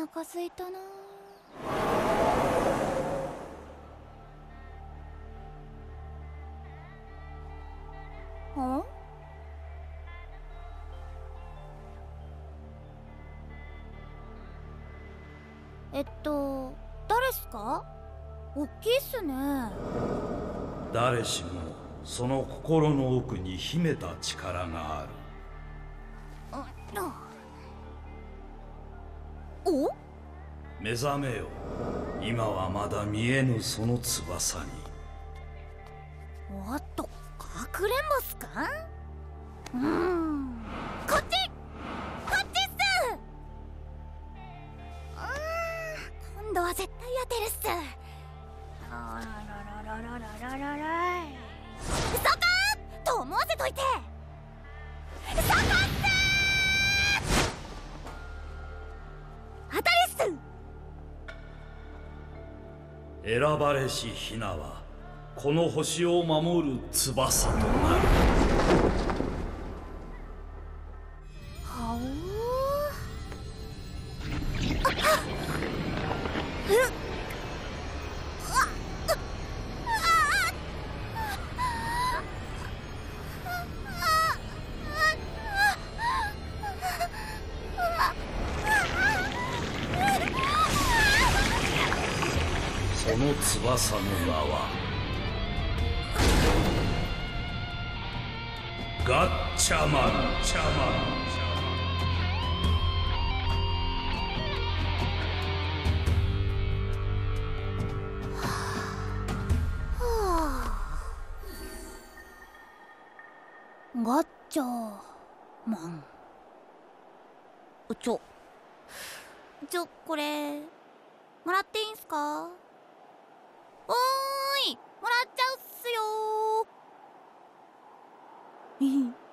腹すいたな。誰っすか？おっきいっすね。 誰しもその心の奥に秘めた力がある。 お？ 目覚めよ。今はまだ見えぬその翼に。 おっと、かくれんぼっすか？こっちっす。今度は絶対当てるっす。そこーと思わせといて。そこっすー。当たりっす。 選ばれしヒナはこの星を守る翼となる。 はお。 その翼の名はガッチャマン。 ガッチャマン。これもらっていいんすか？おーい、もらっちゃうっすよー。